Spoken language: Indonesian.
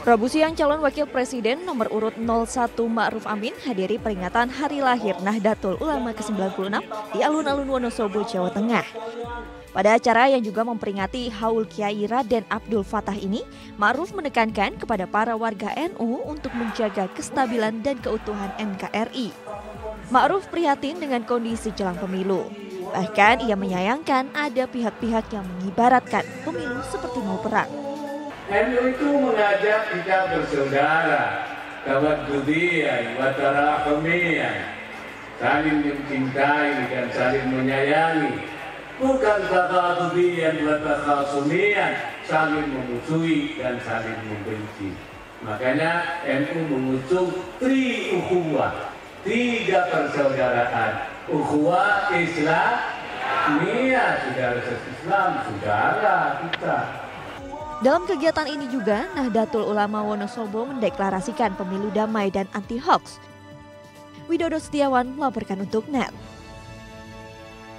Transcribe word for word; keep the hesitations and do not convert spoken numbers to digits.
Rabu siang, calon wakil presiden nomor urut nol satu Ma'ruf Amin hadiri peringatan hari lahir Nahdlatul Ulama ke sembilan puluh enam di alun-alun Wonosobo, Jawa Tengah. Pada acara yang juga memperingati Haul Kiai Raden Abdul Fattah ini, Ma'ruf menekankan kepada para warga N U untuk menjaga kestabilan dan keutuhan N K R I. Ma'ruf prihatin dengan kondisi jelang pemilu. Bahkan ia menyayangkan ada pihak-pihak yang mengibaratkan pemilu seperti mau perang. N U itu mengajak kita bersaudara, tawaddudiyan wa tarahamiyan, saling mencintai dan saling menyayangi, bukan tawaddudiyan wa takhasumiyan, saling memusuhi dan saling membenci. Makanya N U mengusung tri ukhuwah, tiga persaudaraan, ukhuwah Islamiyah, saudara Islam, saudara kita. Dalam kegiatan ini juga, Nahdlatul Ulama Wonosobo mendeklarasikan pemilu damai dan anti-hoax. Widodo Setiawan melaporkan untuk N E T.